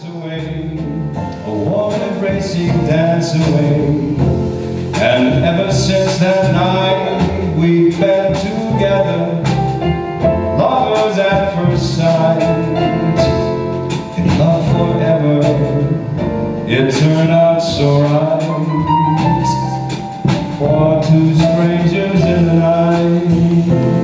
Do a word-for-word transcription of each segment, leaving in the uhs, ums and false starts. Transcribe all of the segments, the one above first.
away, a warm embracing dance away. And ever since that night we've been together, lovers at first sight, in love forever. It turned out so right for two strangers in the night.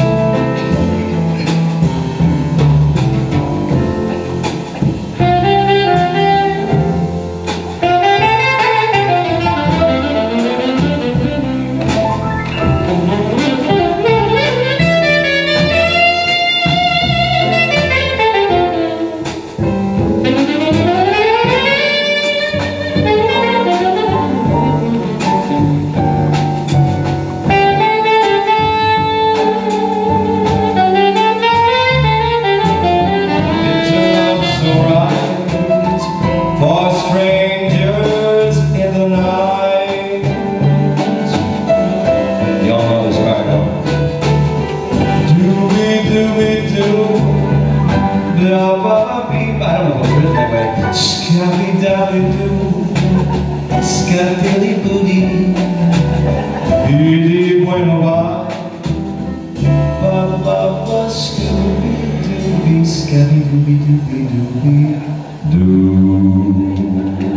Scabby-dabby-doo, scabby-dilly-booty, biddy bueno va, ba-ba-ba, scooby-dooby, scabby-dooby-dooby-dooby-doo.